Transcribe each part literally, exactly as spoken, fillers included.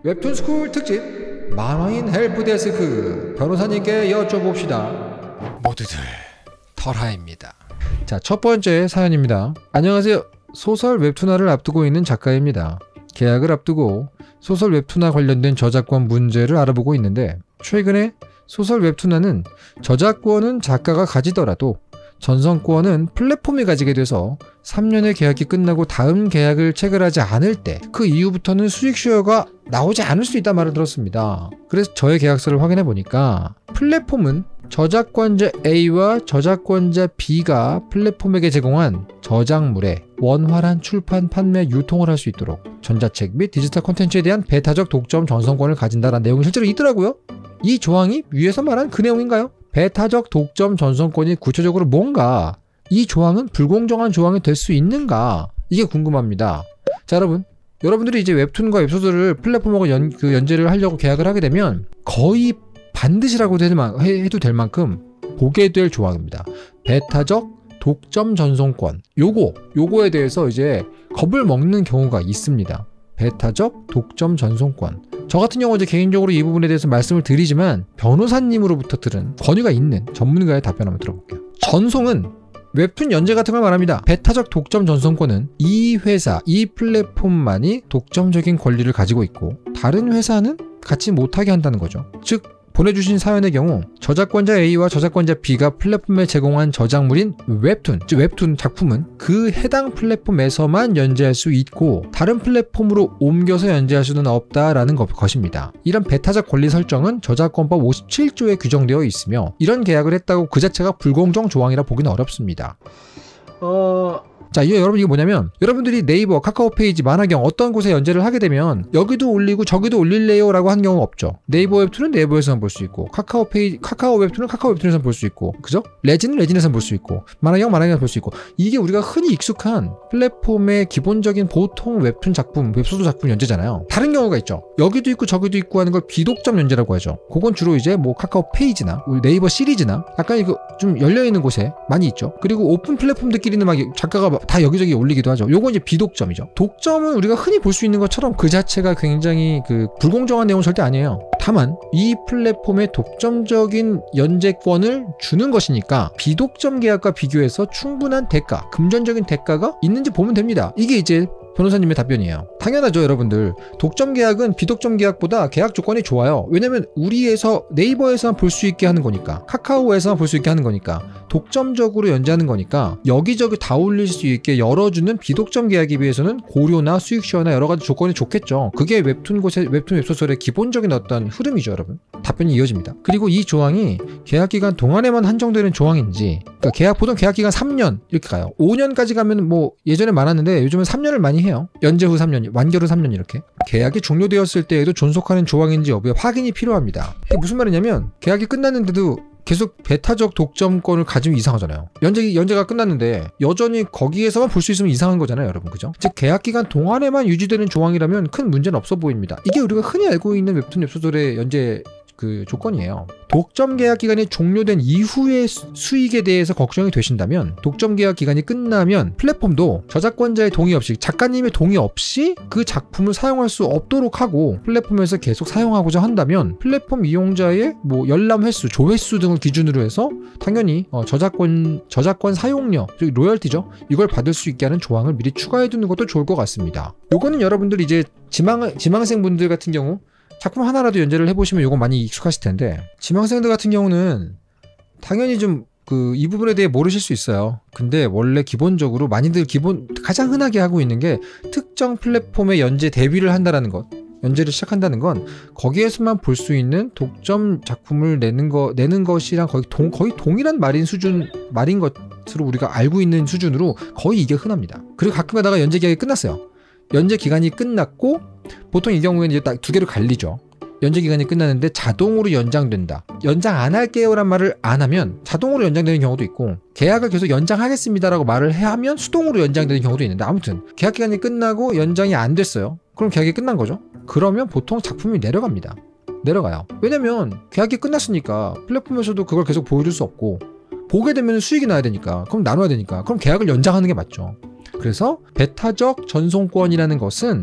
웹툰스쿨 특집 만화인 헬프데스크 변호사님께 여쭤봅시다. 모두들 털하입니다. 자, 첫 번째 사연입니다. 안녕하세요. 소설 웹툰화를 앞두고 있는 작가입니다. 계약을 앞두고 소설 웹툰화 관련된 저작권 문제를 알아보고 있는데, 최근에 소설 웹툰화는 저작권은 작가가 가지더라도 전성권은 플랫폼이 가지게 돼서 삼 년의 계약이 끝나고 다음 계약을 체결하지 않을 때 그 이후부터는 수익 슈어가 나오지 않을 수 있다는 말을 들었습니다. 그래서 저의 계약서를 확인해 보니까 플랫폼은 저작권자 A와 저작권자 B가 플랫폼에게 제공한 저작물의 원활한 출판, 판매, 유통을 할 수 있도록 전자책 및 디지털 콘텐츠에 대한 배타적 독점 전성권을 가진다는 내용이 실제로 있더라고요. 이 조항이 위에서 말한 그 내용인가요? 배타적 독점 전성권이 구체적으로 뭔가, 이 조항은 불공정한 조항이 될 수 있는가, 이게 궁금합니다. 자, 여러분, 여러분들이 이제 웹툰과 웹소설을 플랫폼하고 연, 그 연재를 하려고 계약을 하게 되면 거의 반드시라고 해도 될 만큼 보게 될 조항입니다. 배타적 독점 전송권. 요거, 요거에 대해서 이제 겁을 먹는 경우가 있습니다. 배타적 독점 전송권. 저 같은 경우 이제 개인적으로 이 부분에 대해서 말씀을 드리지만, 변호사님으로부터 들은 권위가 있는 전문가의 답변 한번 들어볼게요. 전송은 웹툰 연재 같은 걸 말합니다. 배타적 독점 전송권은 이 회사, 이 플랫폼만이 독점적인 권리를 가지고 있고 다른 회사는 갖지 못하게 한다는 거죠. 즉, 보내주신 사연의 경우 저작권자 A와 저작권자 B가 플랫폼에 제공한 저작물인 웹툰, 즉 웹툰 작품은 그 해당 플랫폼에서만 연재할 수 있고 다른 플랫폼으로 옮겨서 연재할 수는 없다라는 것입니다. 이런 배타적 권리 설정은 저작권법 오십칠 조에 규정되어 있으며, 이런 계약을 했다고 그 자체가 불공정 조항이라 보기는 어렵습니다. 어... 자, 이거 여러분, 이게 뭐냐면, 여러분들이 네이버, 카카오 페이지, 만화경 어떤 곳에 연재를 하게 되면 여기도 올리고 저기도 올릴래요 라고 한 경우가 없죠. 네이버 웹툰은 네이버에서만 볼 수 있고, 카카오 페이지, 카카오 웹툰은 카카오 웹툰에서만 볼 수 있고, 그죠? 레진은 레진에서만 볼 수 있고, 만화경, 만화경에서 볼 수 있고, 이게 우리가 흔히 익숙한 플랫폼의 기본적인 보통 웹툰 작품, 웹소설 작품 연재잖아요. 다른 경우가 있죠. 여기도 있고 저기도 있고 하는 걸 비독점 연재라고 하죠. 그건 주로 이제 뭐 카카오 페이지나 우리 네이버 시리즈나 약간 이거 좀 열려있는 곳에 많이 있죠. 그리고 오픈 플랫폼들끼리는 막 작가가 막 다 여기저기 올리기도 하죠. 요건 이제 비독점이죠. 독점은 우리가 흔히 볼 수 있는 것처럼 그 자체가 굉장히 그 불공정한 내용은 절대 아니에요. 다만 이 플랫폼의 독점적인 연재권을 주는 것이니까 비독점 계약과 비교해서 충분한 대가, 금전적인 대가가 있는지 보면 됩니다. 이게 이제 변호사님의 답변이에요. 당연하죠, 여러분들. 독점 계약은 비독점 계약보다 계약 조건이 좋아요. 왜냐면 우리에서 네이버에서만 볼 수 있게 하는 거니까, 카카오에서만 볼 수 있게 하는 거니까, 독점적으로 연재하는 거니까 여기저기 다 올릴 수 있게 열어주는 비독점 계약에 비해서는 고료나 수익시어나 여러 가지 조건이 좋겠죠. 그게 웹툰 곳의 웹툰 웹소설의 기본적인 어떤 흐름이죠, 여러분. 답변이 이어집니다. 그리고 이 조항이 계약 기간 동안에만 한정되는 조항인지, 그러니까 계약 보통 계약 기간 삼 년 이렇게 가요. 오 년까지 가면 뭐 예전에 많았는데 요즘은 삼 년을 많이 해요. 연재 후 삼 년, 완결 후 삼 년 이렇게. 계약이 종료되었을 때에도 존속하는 조항인지 여부에 확인이 필요합니다. 이게 무슨 말이냐면, 계약이 끝났는데도 계속 배타적 독점권을 가지면 이상하잖아요. 연재, 연재가 끝났는데 여전히 거기에서만 볼 수 있으면 이상한 거잖아요, 여러분. 그죠? 즉, 계약기간 동안에만 유지되는 조항이라면 큰 문제는 없어 보입니다. 이게 우리가 흔히 알고 있는 웹툰 웹소설의 연재 그 조건이에요. 독점 계약 기간이 종료된 이후의 수익에 대해서 걱정이 되신다면, 독점 계약 기간이 끝나면 플랫폼도 저작권자의 동의 없이, 작가님의 동의 없이 그 작품을 사용할 수 없도록 하고 플랫폼에서 계속 사용하고자 한다면 플랫폼 이용자의 뭐 열람 횟수, 조회수 등을 기준으로 해서 당연히 어 저작권 저작권 사용료, 즉 로열티죠. 이걸 받을 수 있게 하는 조항을 미리 추가해 두는 것도 좋을 것 같습니다. 요거는 여러분들 이제 지망 지망생 분들 같은 경우 작품 하나라도 연재를 해보시면 요거 많이 익숙하실 텐데, 지망생들 같은 경우는 당연히 좀 그 이 부분에 대해 모르실 수 있어요. 근데 원래 기본적으로 많이들 기본 가장 흔하게 하고 있는 게 특정 플랫폼에 연재 데뷔를 한다라는 것, 연재를 시작한다는 건 거기에서만 볼 수 있는 독점 작품을 내는 거 내는 것이랑 거의 동 거의 동일한 말인 수준 말인 것으로 우리가 알고 있는 수준으로 거의 이게 흔합니다. 그리고 가끔가다가 연재 기간이 끝났어요. 연재 기간이 끝났고, 보통 이 경우에는 이제 딱 두 개로 갈리죠. 연재 기간이 끝났는데 자동으로 연장된다. 연장 안 할게요란 말을 안 하면 자동으로 연장되는 경우도 있고, 계약을 계속 연장하겠습니다라고 말을 해 하면 수동으로 연장되는 경우도 있는데, 아무튼 계약 기간이 끝나고 연장이 안 됐어요. 그럼 계약이 끝난 거죠. 그러면 보통 작품이 내려갑니다. 내려가요. 왜냐면 계약이 끝났으니까 플랫폼에서도 그걸 계속 보여줄 수 없고, 보게 되면 수익이 나야 되니까, 그럼 나눠야 되니까, 그럼 계약을 연장하는 게 맞죠. 그래서 배타적 전송권이라는 것은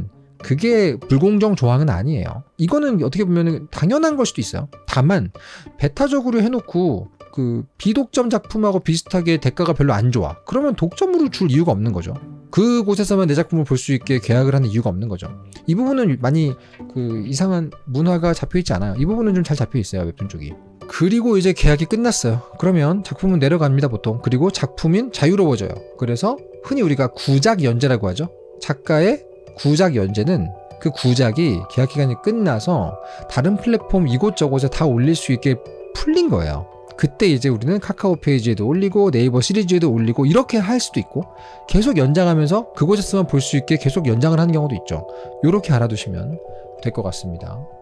그게 불공정 조항은 아니에요. 이거는 어떻게 보면 당연한 걸 수도 있어요. 다만 베타적으로 해놓고 그 비독점 작품하고 비슷하게 대가가 별로 안 좋아. 그러면 독점으로 줄 이유가 없는 거죠. 그곳에서만 내 작품을 볼 수 있게 계약을 하는 이유가 없는 거죠. 이 부분은 많이 그 이상한 문화가 잡혀있지 않아요. 이 부분은 좀 잘 잡혀있어요, 웹툰 쪽이. 그리고 이제 계약이 끝났어요. 그러면 작품은 내려갑니다, 보통. 그리고 작품은 자유로워져요. 그래서 흔히 우리가 구작 연재라고 하죠. 작가의 구작 연재는 그 구작이 계약 기간이 끝나서 다른 플랫폼 이곳저곳에 다 올릴 수 있게 풀린 거예요. 그때 이제 우리는 카카오 페이지에도 올리고 네이버 시리즈에도 올리고 이렇게 할 수도 있고 계속 연장하면서 그곳에서만 볼 수 있게 계속 연장을 하는 경우도 있죠. 이렇게 알아두시면 될 것 같습니다.